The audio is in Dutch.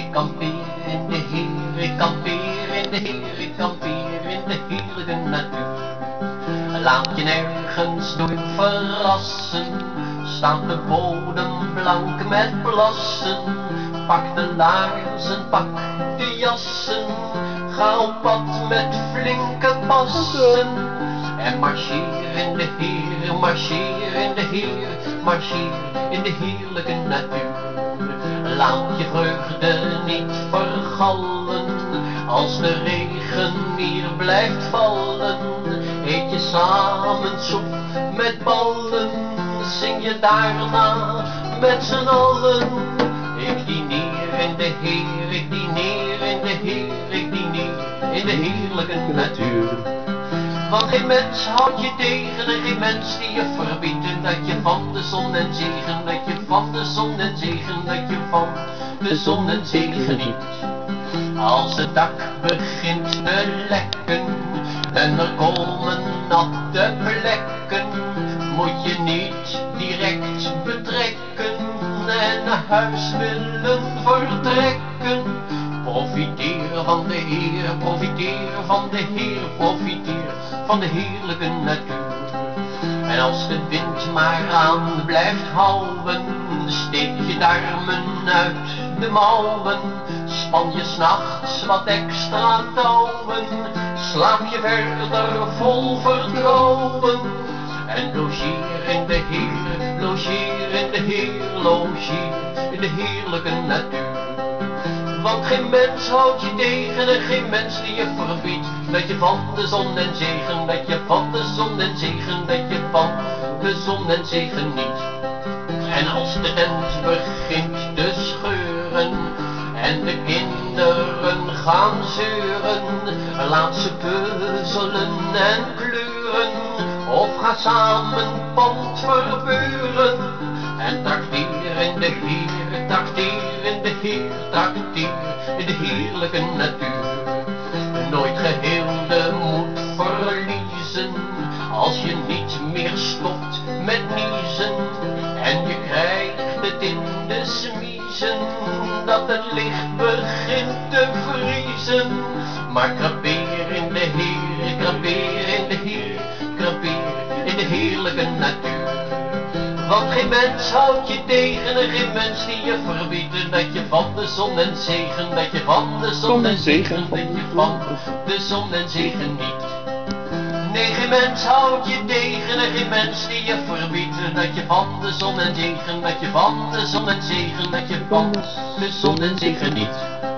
Ik kampeer in de Heer, ik kampeer in de Heer, ik kampeer in de heerlijke natuur. Laat je nergens door verrassen, staat de bodem blank met plassen. Pak de laarzen, pak de jassen, ga op pad met flinke passen. En marcheer in de Heer, marcheer in de Heer, marcheer in de heerlijke natuur. Laat je vreugde niet vergallen, als de regen hier blijft vallen. Eet je samen soep met ballen, zing je daarna met z'n allen. Ik dineer in de Heer, ik dineer in de Heer, ik dineer in de heerlijke natuur. Want geen mens houdt je tegen en geen mens die je verbiedt dat je van de zon en zegen, dat je van de zon en zegen, dat je van de zon en zegen geniet. Als het dak begint te lekken en er komen natte plekken, moet je niet direct betrekken en naar huis willen vertrekken. Profiteer van de Heer, profiteer van de Heer, profiteer van de heerlijke natuur. En als de wind maar aan blijft houden, steek je darmen uit de mouwen. Span je 's nachts wat extra touwen, slaap je verder vol vertrouwen. En logeer in de Heer, logeer in de Heer, logeer in de heerlijke natuur. Want geen mens houdt je tegen en geen mens die je verbiedt dat je van de zon en zegen, dat je van de zon en zegen, dat je van de zon en zegen niet. En als de tent begint te scheuren en de kinderen gaan zeuren, laat ze puzzelen en kleuren of ga samen pand verbeuren. En trakteer in de Heer, trakteer in de Heer, trakteer in de heerlijke natuur. Nooit geheel de moed verliezen, als je niet meer stopt met niezen. En je krijgt het in de smiezen, dat het licht begint te vriezen. Maar krapeer in de Heer, krapeer in de Heer, krapeer in de heerlijke natuur. Want geen mens houdt je tegen en geen mens die je verbiedt dat je van de zon en zegen, dat je van de zon en zegen, dat je van de zon en zegen niet. Nee, geen mens houdt je tegen en geen mens die je verbiedt dat je van de zon en zegen, dat je van de zon en zegen, dat je van de zon en zegen niet.